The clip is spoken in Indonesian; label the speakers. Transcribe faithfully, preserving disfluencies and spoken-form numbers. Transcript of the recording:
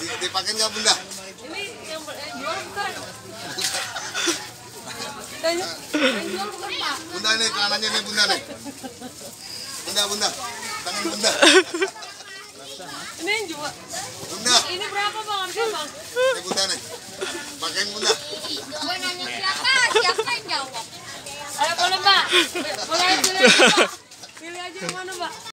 Speaker 1: Dipakai nggak bunda?
Speaker 2: Ini yang jual bukan? Yang jual bukan pak?
Speaker 1: Bunda nih, celananya nih bunda nih. Bunda, bunda, tangan bunda.
Speaker 2: Ini yang jual.
Speaker 1: Bunda.
Speaker 2: Ini berapa bang? Harga bang?
Speaker 1: Ini bunda nih. Pakein bunda.
Speaker 3: Gue nanya siapa? Siapa yang jawab?
Speaker 2: Ayo boleh mbak? Boleh pilih aja mbak. Pilih aja yang mana mbak?